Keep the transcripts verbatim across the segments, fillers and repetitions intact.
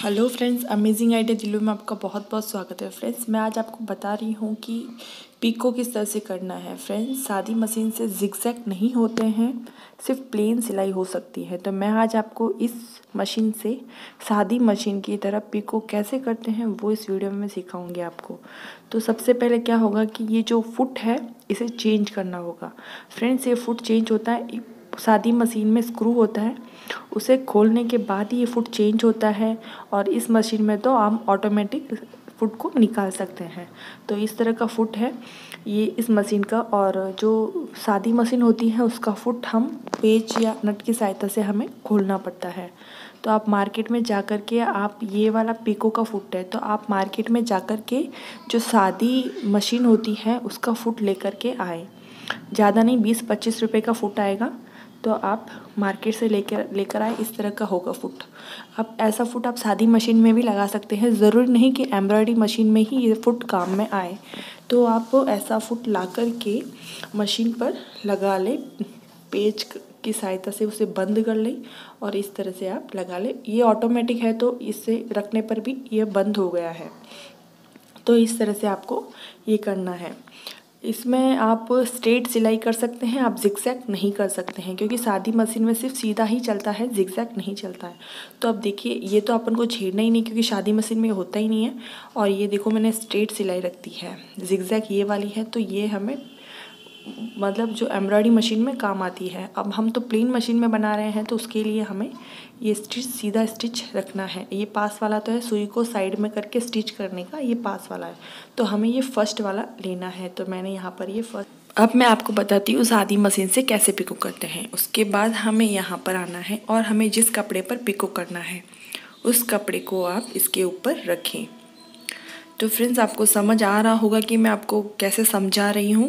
Hello friends, amazing idea Delhi में आपका बहुत बहुत स्वागत है। फ्रेंड्स, मैं आज आपको बता रही हूँ कि पिको किस तरह से करना है। फ्रेंड्स, सादी मशीन से जिगजैग नहीं होते हैं, सिर्फ प्लेन सिलाई हो सकती है। तो मैं आज आपको इस मशीन से सादी मशीन की तरह पिको कैसे करते हैं वो इस वीडियो में सिखाऊंगी आपको। तो सबसे पहले क्या होगा कि ये जो फुट है इसे चेंज करना होगा। फ्रेंड्स, ये फुट चेंज होता है, सादी मशीन में स्क्रू होता है, उसे खोलने के बाद ही ये फुट चेंज होता है। और इस मशीन में तो हम ऑटोमेटिक फुट को निकाल सकते हैं। तो इस तरह का फुट है ये इस मशीन का। और जो सादी मशीन होती है उसका फुट हम पेच या नट की सहायता से हमें खोलना पड़ता है। तो आप मार्केट में जा कर के आप ये वाला पिको का फुट है तो आप मार्केट में जा कर के जो सादी मशीन होती है उसका फुट लेकर के आए। ज़्यादा नहीं, बीस पच्चीस रुपये का फुट आएगा। तो आप मार्केट से लेकर लेकर आए, इस तरह का होगा फुट। अब ऐसा फुट आप सादी मशीन में भी लगा सकते हैं, ज़रूरी नहीं कि एम्ब्रॉयडरी मशीन में ही ये फुट काम में आए। तो आप ऐसा फुट ला कर के मशीन पर लगा लें, पेच की सहायता से उसे बंद कर लें और इस तरह से आप लगा लें। ये ऑटोमेटिक है तो इसे रखने पर भी ये बंद हो गया है। तो इस तरह से आपको ये करना है। इसमें आप स्ट्रेट सिलाई कर सकते हैं, आप जिगजैग नहीं कर सकते हैं, क्योंकि सादी मशीन में सिर्फ सीधा ही चलता है, जिगजैग नहीं चलता है। तो अब देखिए, ये तो अपन को छेड़ना ही नहीं क्योंकि शादी मशीन में होता ही नहीं है। और ये देखो मैंने स्ट्रेट सिलाई रख दी है, जिगजैग ये वाली है, तो ये हमें मतलब जो एम्ब्रॉयडरी मशीन में काम आती है। अब हम तो प्लेन मशीन में बना रहे हैं तो उसके लिए हमें ये स्टिच सीधा स्टिच रखना है। ये पास वाला तो है, सुई को साइड में करके स्टिच करने का, ये पास वाला है। तो हमें ये फर्स्ट वाला लेना है। तो मैंने यहाँ पर ये फर्स्ट। अब मैं आपको बताती हूँ सादी मशीन से कैसे पिको करते हैं। उसके बाद हमें यहाँ पर आना है और हमें जिस कपड़े पर पिको करना है उस कपड़े को आप इसके ऊपर रखें। तो फ्रेंड्स, आपको समझ आ रहा होगा कि मैं आपको कैसे समझा रही हूँ।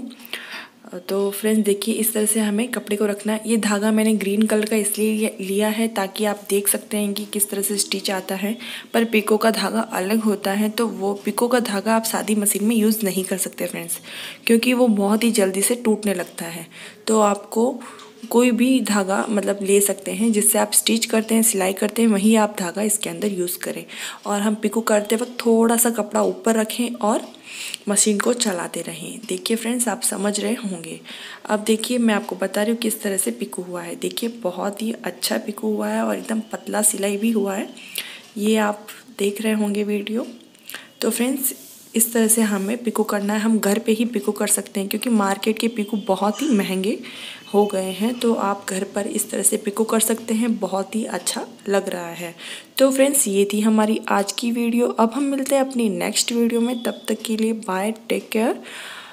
तो फ्रेंड्स देखिए, इस तरह से हमें कपड़े को रखना है। ये धागा मैंने ग्रीन कलर का इसलिए लिया है ताकि आप देख सकते हैं कि किस तरह से स्टिच आता है। पर पिको का धागा अलग होता है, तो वो पिको का धागा आप सादी मशीन में यूज़ नहीं कर सकते फ्रेंड्स, क्योंकि वो बहुत ही जल्दी से टूटने लगता है। तो आपको कोई भी धागा मतलब ले सकते हैं जिससे आप स्टिच करते हैं, सिलाई करते हैं, वही आप धागा इसके अंदर यूज़ करें। और हम पिको करते वक्त थोड़ा सा कपड़ा ऊपर रखें और मशीन को चलाते रहें। देखिए फ्रेंड्स, आप समझ रहे होंगे। अब देखिए, मैं आपको बता रही हूँ किस तरह से पिको हुआ है। देखिए, बहुत ही अच्छा पिको हुआ है और एकदम पतला सिलाई भी हुआ है। ये आप देख रहे होंगे वीडियो। तो फ्रेंड्स, इस तरह से हमें पिको करना है। हम घर पे ही पिको कर सकते हैं क्योंकि मार्केट के पिको बहुत ही महंगे हो गए हैं। तो आप घर पर इस तरह से पिको कर सकते हैं, बहुत ही अच्छा लग रहा है। तो फ्रेंड्स, ये थी हमारी आज की वीडियो। अब हम मिलते हैं अपनी नेक्स्ट वीडियो में। तब तक के लिए बाय, टेक केयर।